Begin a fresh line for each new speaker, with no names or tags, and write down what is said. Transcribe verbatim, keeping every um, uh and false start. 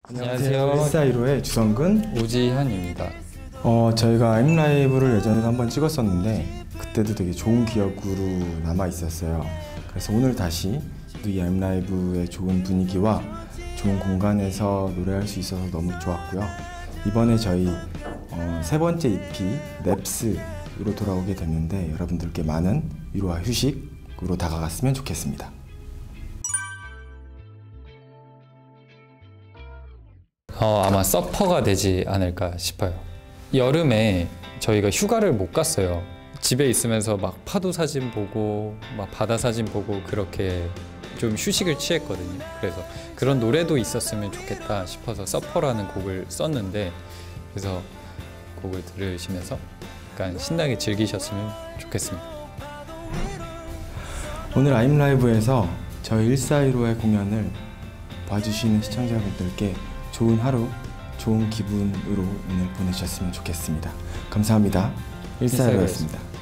안녕하세요.
일사일오의 주성근,
오지현입니다.
어, 저희가 엠라이브를 예전에 한번 찍었었는데 그때도 되게 좋은 기억으로 남아 있었어요. 그래서 오늘 다시 이 엠라이브의 좋은 분위기와 좋은 공간에서 노래할 수 있어서 너무 좋았고요. 이번에 저희 어, 세 번째 이피 넵스로 돌아오게 됐는데 여러분들께 많은 위로와 휴식으로 다가갔으면 좋겠습니다.
어, 아마 서퍼가 되지 않을까 싶어요. 여름에 저희가 휴가를 못 갔어요. 집에 있으면서 막 파도 사진 보고 막 바다 사진 보고 그렇게 좀 휴식을 취했거든요. 그래서 그런 노래도 있었으면 좋겠다 싶어서 서퍼라는 곡을 썼는데, 그래서 곡을 들으시면서 약간 신나게 즐기셨으면 좋겠습니다.
오늘 아임라이브에서 저희 일사일오의 공연을 봐주시는 시청자분들께 좋은 하루, 좋은 기분으로 오늘 보내주셨으면 좋겠습니다. 감사합니다. 일사일오였습니다.